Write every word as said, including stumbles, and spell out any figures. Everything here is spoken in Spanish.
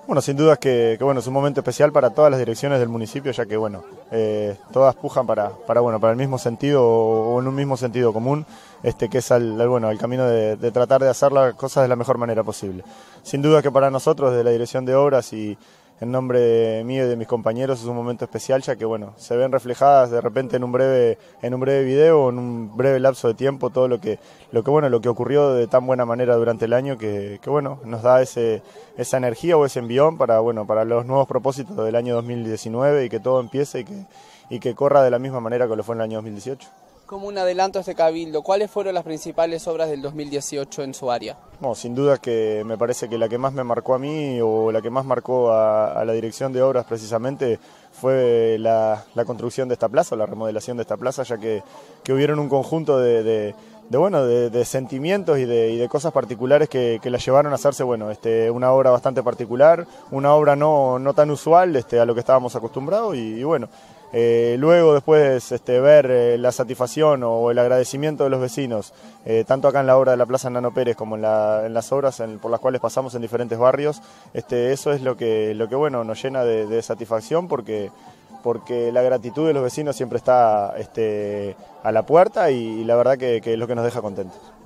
Bueno, sin duda es que, que bueno, es un momento especial para todas las direcciones del municipio, ya que bueno, eh, todas pujan para, para, bueno, para el mismo sentido o en un mismo sentido común, este, que es al, al, bueno, el camino de, de tratar de hacer las cosas de la mejor manera posible. Sin duda que para nosotros, de la Dirección de Obras y en nombre mío y de mis compañeros, es un momento especial, ya que bueno, se ven reflejadas de repente en un breve, en un breve video, en un breve lapso de tiempo, todo lo que, lo que bueno, lo que ocurrió de tan buena manera durante el año, que, que bueno, nos da ese, esa energía o ese envión para, bueno, para los nuevos propósitos del año dos mil diecinueve y que todo empiece y que, y que corra de la misma manera que lo fue en el año dos mil dieciocho. Como un adelanto a este cabildo, ¿cuáles fueron las principales obras del dos mil dieciocho en su área? No, sin duda que me parece que la que más me marcó a mí o la que más marcó a, a la Dirección de Obras precisamente fue la, la construcción de esta plaza, la remodelación de esta plaza, ya que, que hubieron un conjunto de, de, de, bueno, de, de sentimientos y de, y de cosas particulares que, que la llevaron a hacerse bueno, este, una obra bastante particular, una obra no, no tan usual este, a lo que estábamos acostumbrados y, y bueno. Eh, luego después este, ver eh, la satisfacción o el agradecimiento de los vecinos, eh, tanto acá en la obra de la Plaza Nano Pérez como en, la, en las obras en, por las cuales pasamos en diferentes barrios, este, eso es lo que, lo que bueno, nos llena de, de satisfacción porque, porque la gratitud de los vecinos siempre está este, a la puerta y, y la verdad que, que es lo que nos deja contentos.